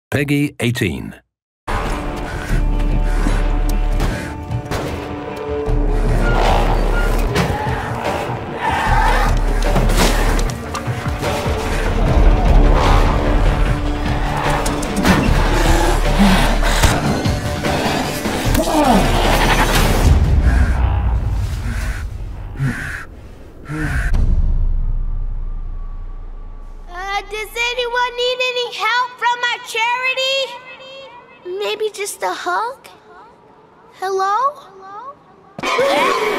Peggy 18. Does anyone need any help from our charity? Maybe just a hug? Hello?